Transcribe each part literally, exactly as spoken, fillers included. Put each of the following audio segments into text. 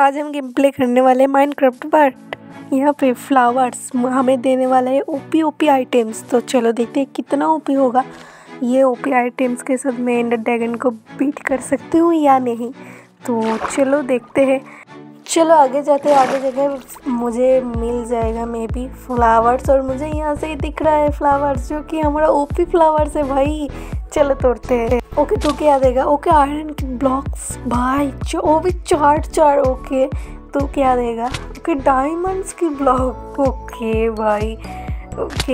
आज हम game play करने वाले हैं माइनक्राफ्ट, बट यहाँ पे फ्लावर्स हमें देने वाला है ओपी ओपी आइटम्स। तो चलो देखते हैं कितना ओपी होगा। ये ओपी आइटम्स के साथ मैं एंडर ड्रैगन को बीट कर सकती हूँ या नहीं, तो चलो देखते हैं। चलो आगे जाते आगे जाके मुझे मिल जाएगा मे बी फ्लावर्स, और मुझे यहाँ से ही दिख रहा है फ्लावर्स जो कि हमारा ओपी फ्लावर्स है भाई। चलो तोड़ते हैं। ओके तो क्या देगा? ओके आयरन की ब्लॉक्स भाई, वो भी चार चार। ओके तो क्या देगा? ओके डायमंड्स की ब्लॉक। ओके भाई, ओके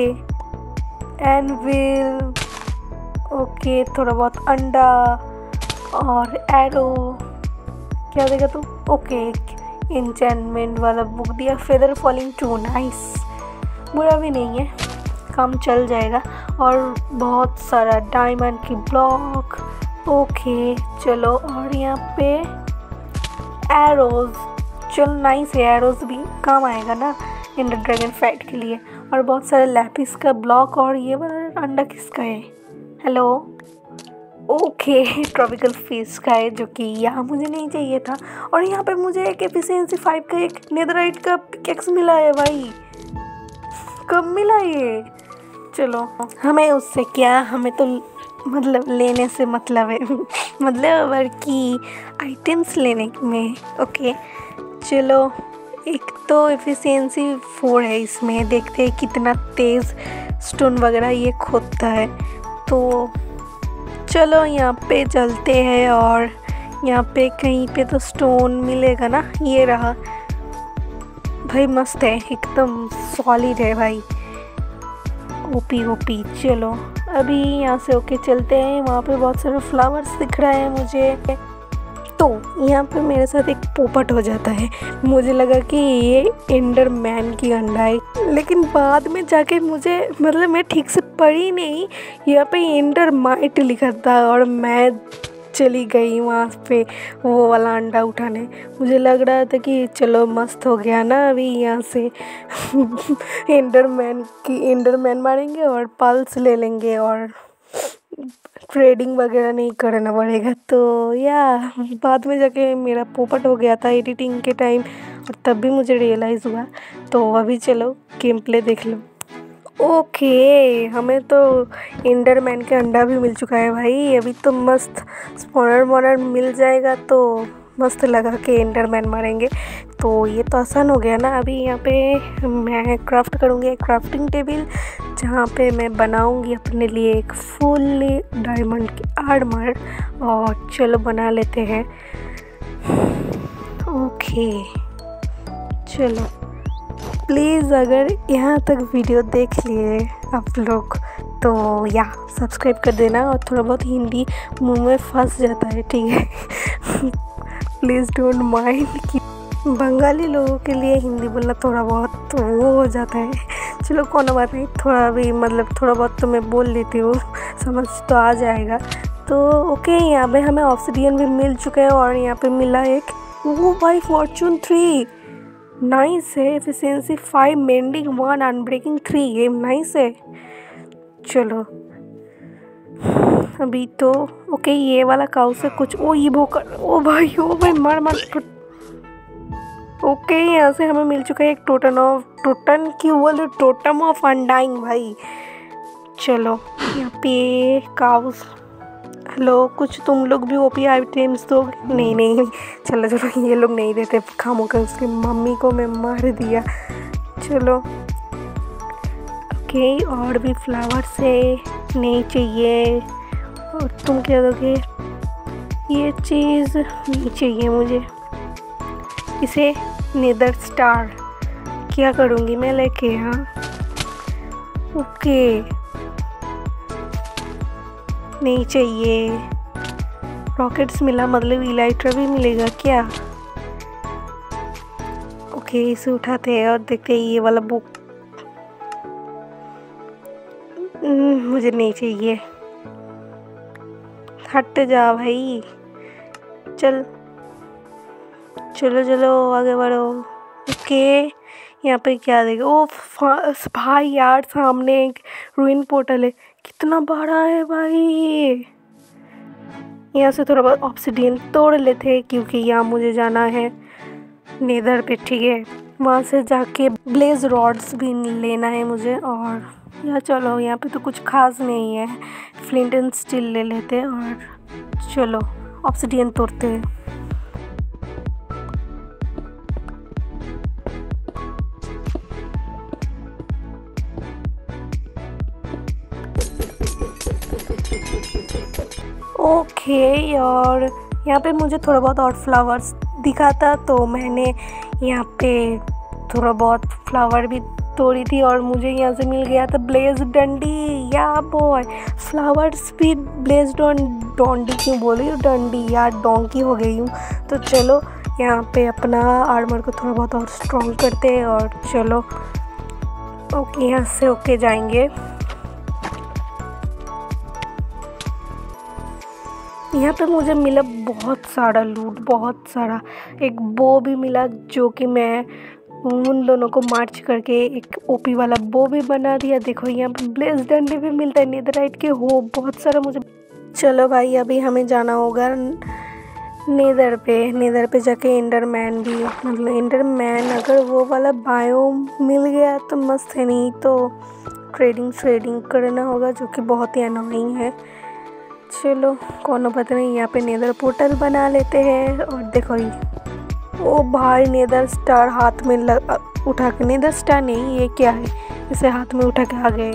एनविल, ओके थोड़ा बहुत अंडा और एरो। क्या देगा तू? ओके एन्चेंटमेंट वाला बुक दिया, फेदर फॉलिंग टू, नाइस, बुरा भी नहीं है, काम चल जाएगा। और बहुत सारा डायमंड की ब्लॉक। ओके चलो, और यहाँ पे एरोज, चलो नाइस है, एरोज भी काम आएगा ना एंडर ड्रैगन फाइट के लिए। और बहुत सारे लैपिस का ब्लॉक। और ये वाला अंडा किसका है? हेलो, ओके ट्रॉपिकल फिश का है, जो कि यहाँ मुझे नहीं चाहिए था। और यहाँ पे मुझे एक एफिशिएंसी फाइव का एक नेदराइट का पिकेक्स मिला है भाई। कब मिला ये? चलो हमें उससे क्या, हमें तो मतलब लेने से मतलब है मतलब की आइटम्स लेने में। ओके चलो, एक तो एफिशिएंसी फोर है इसमें, देखते हैं कितना तेज़ स्टोन वगैरह ये खोदता है। तो चलो यहाँ पे चलते हैं, और यहाँ पे कहीं पे तो स्टोन मिलेगा ना। ये रहा भाई, मस्त है, एकदम सॉलिड है भाई, ओपी ओपी। चलो अभी यहाँ से ओके चलते हैं। वहाँ पे बहुत सारे फ्लावर्स दिख रहे हैं मुझे। तो यहाँ पे मेरे साथ एक पोपट हो जाता है। मुझे लगा कि ये एंडर मैन की अंडा है, लेकिन बाद में जाके मुझे मतलब मैं ठीक से पढ़ी नहीं, यहाँ पे एंडर माइट लिखा था, और मैं चली गई वहाँ पे वो वाला अंडा उठाने। मुझे लग रहा था कि चलो मस्त हो गया ना, अभी यहाँ से एंडर मैन की एंडर मैन मारेंगे और पल्स ले लेंगे और ट्रेडिंग वगैरह नहीं करना पड़ेगा। तो या बाद में जाके मेरा पोपट हो गया था एडिटिंग के टाइम, और तब भी मुझे रियलाइज़ हुआ। तो अभी चलो गेम प्ले देख लो। ओके हमें तो एंडरमैन के अंडा भी मिल चुका है भाई। अभी तो मस्त स्पॉनर वॉनर मिल जाएगा तो मस्त लगा के एंडरमैन मारेंगे। तो ये तो आसान हो गया ना। अभी यहाँ पे मैं क्राफ्ट करूँगी एक क्राफ्टिंग टेबल, जहाँ पे मैं बनाऊँगी अपने लिए एक फुल्ली डायमंड की आर्मर। और चलो बना लेते हैं। ओके चलो, प्लीज़ अगर यहाँ तक वीडियो देख लिए आप लोग तो या सब्सक्राइब कर देना। और थोड़ा बहुत हिंदी मुंह में फंस जाता है, ठीक है प्लीज़ डोंट माइंड कि बंगाली लोगों के लिए हिंदी बोलना थोड़ा बहुत तो वो हो जाता है। चलो कोई बात नहीं, थोड़ा भी मतलब थोड़ा बहुत तो मैं बोल लेती हूँ, समझ तो आ जाएगा। तो ओके, यहाँ पे हमें ऑब्सिडियन भी मिल चुका है, और यहाँ पे मिला एक वो भाई फॉर्चून थ्री, नाइस है, efficiency five, mending one, unbreaking three, ये नाइस है। चलो अभी तो ओके, ये वाला काउ से कुछ ओ ये भोकर, ओ भाई ओ भाई मार मार। ओके यहाँ से हमें मिल चुका है एक टोटन ऑफ टोटन की बोले टोटम ऑफ अनडाइंग भाई। चलो यहाँ पे काउस, हेलो कुछ तुम लोग भी ओपी आइटम्स दो? नहीं नहीं चलो चलो, ये लोग नहीं देते, खामो कर उसकी मम्मी को मैं मार दिया। चलो ओके, और भी फ्लावर्स है, नहीं चाहिए। और तुम क्या दोगे? ये चीज़ नहीं चाहिए मुझे। इसे नेदर स्टार क्या करूँगी मैं लेके? हाँ ओके, नहीं चाहिए। रॉकेट्स मिला, मतलब इलाइट्रा भी मिलेगा क्या? ओके इसे उठाते हैं और देखते हैं। ये वाला बुक मुझे नहीं चाहिए, हट जा भाई। चल चलो चलो आगे बढ़ो। ओके यहाँ पे क्या देगा? ओ भाई यार, सामने एक रूइन पोर्टल है, कितना बड़ा है भाई। यहाँ से थोड़ा बहुत ऑब्सिडियन तोड़ लेते हैं क्योंकि यहाँ मुझे जाना है। नेदर पे, ठीक है। वहाँ से जाके ब्लेज रॉड्स भी लेना है मुझे। और यार चलो, यहाँ पे तो कुछ खास नहीं है, फ्लिंट एंड स्टील ले लेते हैं और चलो ऑब्सिडियन तोड़ते हैं। ओके, और यहाँ पे मुझे थोड़ा बहुत और फ्लावर्स दिखा था, तो मैंने यहाँ पे थोड़ा बहुत फ्लावर भी तोड़ी थी और मुझे यहाँ से मिल गया था ब्लेज डंडी। या बॉय, फ्लावर्स भी ब्लेज डंडी क्यों बोली, डंडी यार, डोंकी हो गई हूँ। तो चलो यहाँ पे अपना आर्मर को थोड़ा बहुत और स्ट्रॉन्ग करते हैं और चलो ओके यहाँ से ओके जाएंगे। यहाँ पे मुझे मिला बहुत सारा लूट, बहुत सारा। एक बो भी मिला जो कि मैं उन दोनों को मार्च करके एक ओपी वाला बो भी बना दिया। देखो यहाँ पे ब्लेज डंडे भी मिलता है नेदरराइट के, हो बहुत सारा मुझे। चलो भाई, अभी हमें जाना होगा नेदर पे। नेदर पे जाके एंडरमैन भी, मतलब एंडरमैन अगर वो वाला बायोम मिल गया तो मस्त है, नहीं तो ट्रेडिंग ट्रेडिंग करना होगा जो कि बहुत ही अनोइंग है। चलो कोनो पता नहीं, यहाँ पे नेदर पोर्टल बना लेते हैं। और देखो ये, ओ भाई नेदर स्टार हाथ में लग, उठा के, नेदर स्टार नहीं, ये क्या है, इसे हाथ में उठा के आ गए।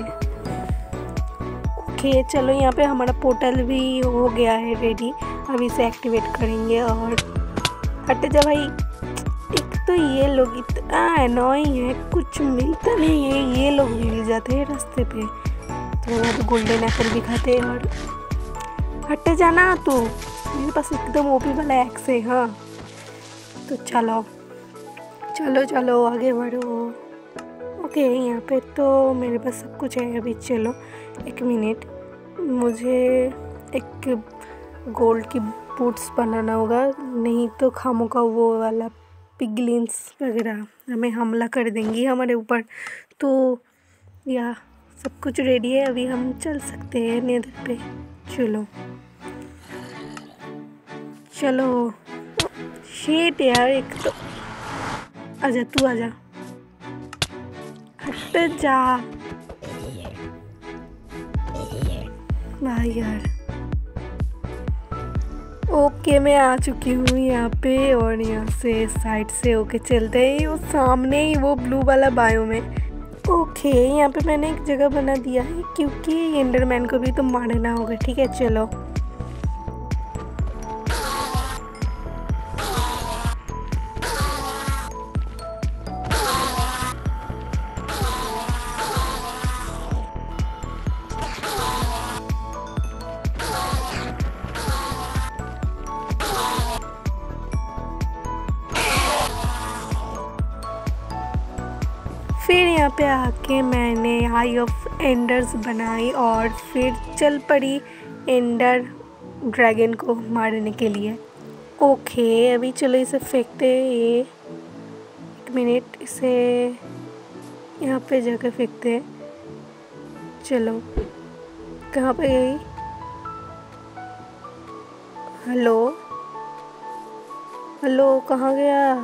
ओके चलो, यहाँ पे हमारा पोर्टल भी हो गया है रेडी। अब इसे एक्टिवेट करेंगे और हट जा भाई। एक तो ये लोग इतना अनोइंग है, कुछ मिलता नहीं है, ये लोग मिल जाते हैं रास्ते पे। तो यहाँ पे गोल्डन एप्पल भी खाते हैं। और हट जाना तू, मेरे पास एकदम ओपी वाला एक्स है। हाँ तो चलो चलो चलो आगे बढ़ो। ओके यहाँ पे तो मेरे पास सब कुछ है अभी। चलो एक मिनट, मुझे एक गोल्ड की बूट्स बनाना होगा, नहीं तो खामों का वो वाला पिगलिन्स वगैरह हमें हमला कर देंगी हमारे ऊपर। तो या सब कुछ रेडी है, अभी हम चल सकते हैं नेदर पे। चलो चलो, शेट यार, एक तो आजा, तू आजा, हट जा भाई यार। ओके मैं आ चुकी हूँ यहाँ पे और यहाँ से साइड से ओके चलते हैं, वो सामने ही वो ब्लू वाला बायो में। ओके यहाँ पे मैंने एक जगह बना दिया है क्योंकि एंडरमैन को भी तो मारना होगा। ठीक है चलो, फिर यहाँ पे आके मैंने आई ऑफ एंडर्स बनाई और फिर चल पड़ी एंडर ड्रैगन को मारने के लिए। ओके अभी चलो इसे फेंकते हैं, ये एक मिनट, इसे यहाँ पे जाकर फेंकते हैं। चलो कहाँ पे गई, हेलो हेलो कहाँ गया।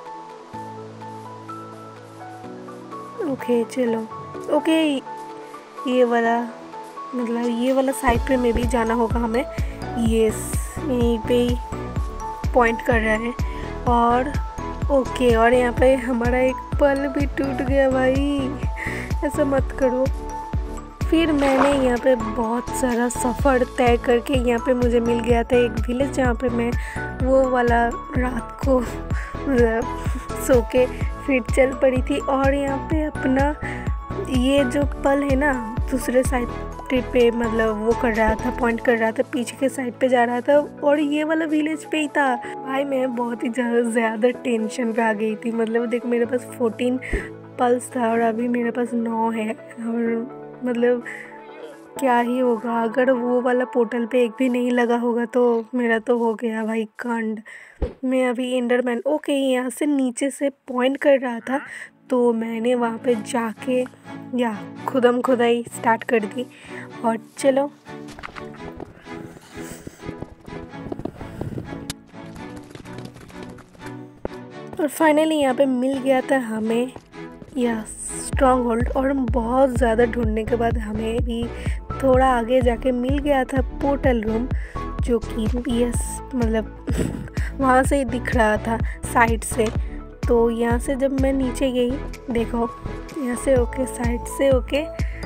ओके चलो, ओके ये वाला, मतलब ये वाला साइड पे में भी जाना होगा हमें। यस यहीं पे ही पॉइंट कर रहा है। और ओके, और यहाँ पे हमारा एक पल भी टूट गया भाई, ऐसा मत करो। फिर मैंने यहाँ पे बहुत सारा सफ़र तय करके यहाँ पे मुझे मिल गया था एक विलेज जहाँ पे मैं वो वाला रात को सो के फिर चल पड़ी थी। और यहाँ पे अपना ये जो पल है ना, दूसरे साइड पे मतलब वो कर रहा था, पॉइंट कर रहा था, पीछे के साइड पे जा रहा था और ये वाला विलेज पे ही था। भाई मैं बहुत ही ज़्यादा टेंशन पे आ गई थी। मतलब देखो मेरे पास फोर्टीन पल्स था और अभी मेरे पास नौ है। और मतलब क्या ही होगा अगर वो वाला पोर्टल पे एक भी नहीं लगा होगा, तो मेरा तो हो गया भाई कांड। मैं अभी एंडरमैन, ओके यहाँ से नीचे से पॉइंट कर रहा था, तो मैंने वहाँ पे जाके या खुदम खुदाई स्टार्ट कर दी। और चलो और फाइनली यहाँ पे मिल गया था हमें यह स्ट्रॉन्ग होल्ड। और हम बहुत ज़्यादा ढूंढने के बाद हमें भी थोड़ा आगे जाके मिल गया था पोर्टल रूम, जो कि यस मतलब वहाँ से ही दिख रहा था साइड से। तो यहाँ से जब मैं नीचे गई, देखो यहाँ से होके साइड से होके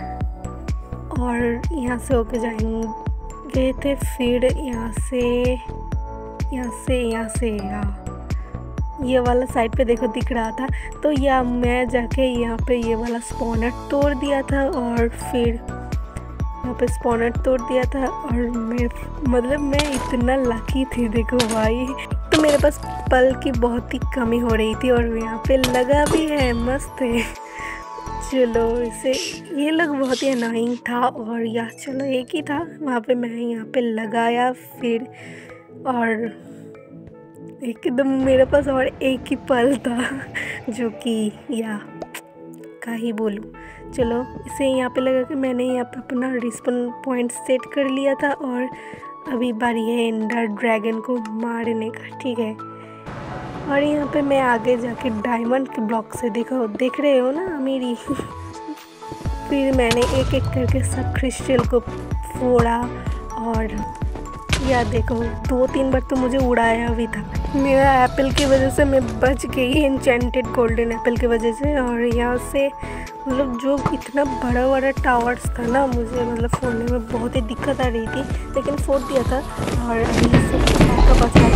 और यहाँ से होके जाएंगे थे, फिर यहाँ से यहाँ से यहाँ से यहाँ ये वाला साइड पे देखो दिख रहा था। तो या मैं जाके यहाँ पे ये वाला स्पॉनर तोड़ दिया था और फिर यहाँ पे स्पॉनर तोड़ दिया था। और मैं मतलब मैं इतना लकी थी, देखो भाई। तो मेरे पास पल की बहुत ही कमी हो रही थी और यहाँ पे लगा भी है, मस्त है। चलो इसे ये लोग बहुत ही अनाइंग था और या चलो एक ही था वहाँ पे, मैं यहाँ पे लगाया फिर और एकदम मेरे पास और एक ही पल था जो कि या का ही बोलूँ। चलो इसे यहाँ पे लगा के मैंने यहाँ पे अपना रिस्पॉन पॉइंट सेट कर लिया था और अभी बारी है एंडर ड्रैगन को मारने का, ठीक है। और यहाँ पे मैं आगे जाके डायमंड के ब्लॉक से देखो देख रहे हो ना मेरी फिर मैंने एक एक करके सब क्रिस्टल को फोड़ा और या देखो दो तीन बार तो मुझे उड़ाया भी था। मेरा एप्पल की वजह से मैं बच गई, एन्चेंटेड गोल्डन एप्पल की वजह से। और यहाँ से मतलब जो इतना बड़ा बड़ा टावर्स था ना, मुझे मतलब फोड़ने में बहुत ही दिक्कत आ रही थी, लेकिन फोड़ दिया था। और अभी से का बचा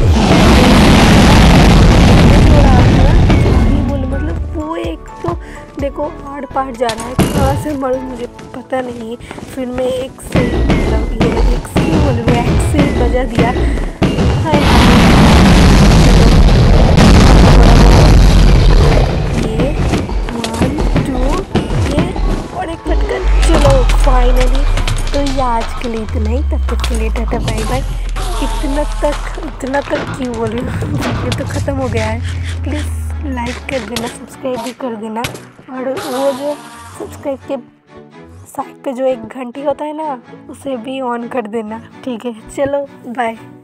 बोले मतलब वो एक तो देखो आड़ पार जा रहा है, कहाँ से मरूँ मुझे पता नहीं है। फिर मैं एक से मतलब ये एक से बोले एक से बजा दिया। ये वन टू ये और एक फटकर। चलो फाइनली तो ये आज के लिए इतना ही, तब तक के लिए टाटा बाय बाय। इतना तक इतना तक क्यों बोल रही हूँ, ये तो ख़त्म हो गया है। प्लीज़ लाइक कर देना, सब्सक्राइब भी कर देना और वो जो सब्सक्राइब के साइड पे जो एक घंटी होता है ना, उसे भी ऑन कर देना, ठीक है। चलो बाय।